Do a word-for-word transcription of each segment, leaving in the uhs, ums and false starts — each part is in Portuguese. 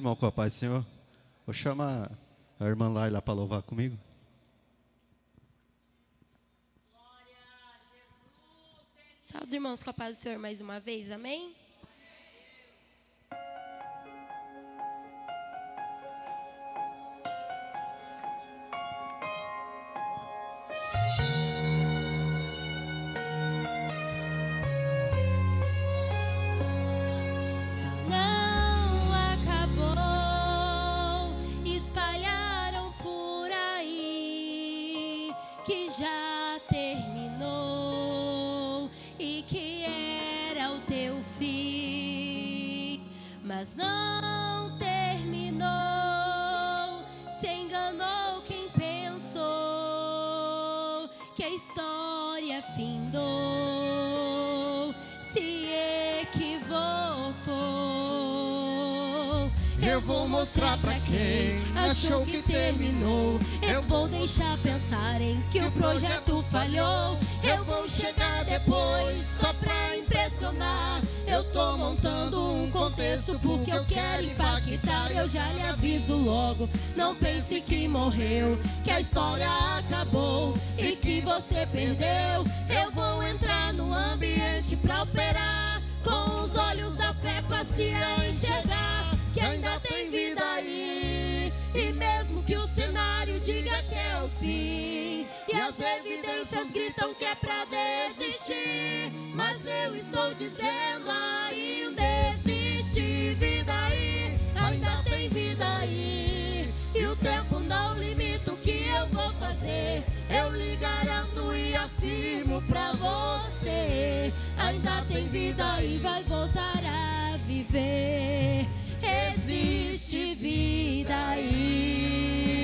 irmão, com a paz do Senhor. Vou chamar a irmã Laila para louvar comigo. Salve os irmãos com a paz do Senhor mais uma vez, amém? Não acabou, espalharam por aí que já terminou e que era o teu fim, mas não terminou. Se enganou quem pensou que a história findou, se equivocou. Eu vou mostrar pra quem achou que terminou. Eu vou deixar pensarem que o projeto falhou. Eu vou chegar depois só pra impressionar. Eu tô montando um contexto porque eu quero impactar. Eu já lhe aviso logo, não pense que morreu, que a história acabou e que você perdeu. Eu vou entrar no ambiente pra operar, com os olhos da fé pra se enxergar que ainda tem vida aí. E mesmo que o cenário diga que é o fim e as evidências gritam que é pra desistir, mas eu estou dizendo ainda existe vida aí, ainda tem vida aí. E o tempo não limita o que eu vou fazer, eu lhe garanto e afirmo pra você, ainda tem vida e vai voltar a viver. Existe vida aí.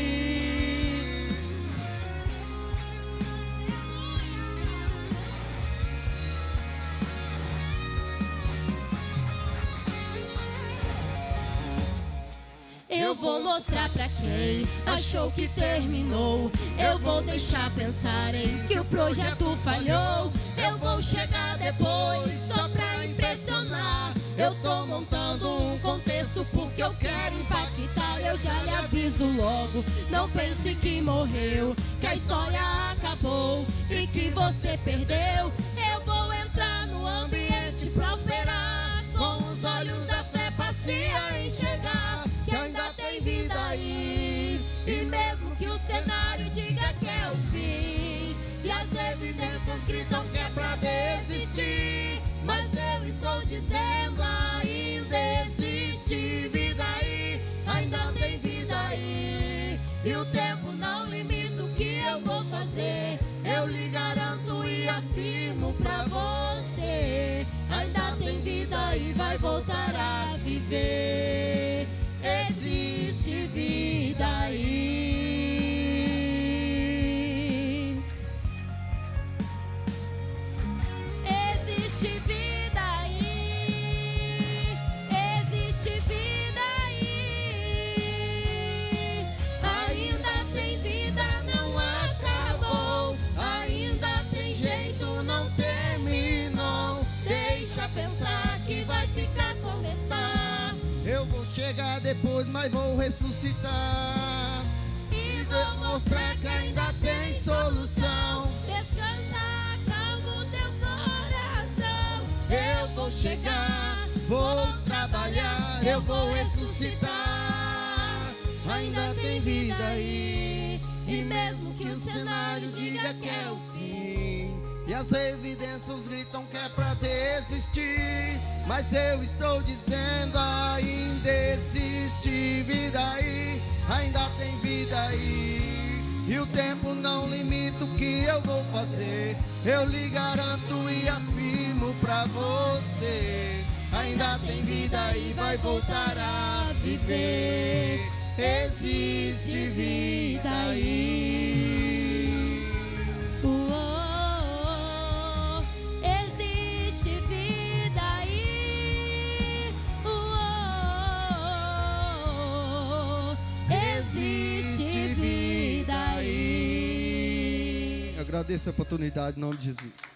Eu vou mostrar pra quem achou que terminou. Eu vou deixar pensarem que o projeto falhou. Eu vou chegar depois só pra impressionar. Eu tô montando um contexto porque eu quero impactar. Eu já lhe aviso logo, não pense que morreu, que a história acabou e que você perdeu. Eu vou entrar no ambiente pra operar, com os olhos da fé pra se enxergar que ainda tem vida aí. E mesmo que o cenário diga que é o fim e as evidências gritam que é pra desistir, mas eu estou dizendo ainda existe vida aí, ainda tem vida aí. E o tempo não limita o que eu vou fazer, eu lhe garanto e afirmo pra você, ainda tem vida e vai voltar a viver. Existe vida aí. Existe vida aí. Existe vida aí. Ainda tem vida, não acabou. Ainda tem jeito, não terminou. Deixa pensar que vai ficar como está. Eu vou chegar depois, mas vou ressuscitar E vou mostrar que ainda tem solução. Descansa, calma o teu coração. Eu vou chegar, vou trabalhar, eu vou ressuscitar. Ainda tem vida aí. E mesmo que o cenário diga que é o fim e as evidências gritam que é pra desistir, mas eu estou dizendo ainda existe vida aí, ainda tem vida aí. E o tempo não limita o que eu vou fazer, eu lhe garanto e afirmo pra você, ainda tem vida e vai voltar a viver. Existe vida aí. Uou, existe vida aí. Uou, existe vida aí. Eu agradeço a oportunidade em nome de Jesus.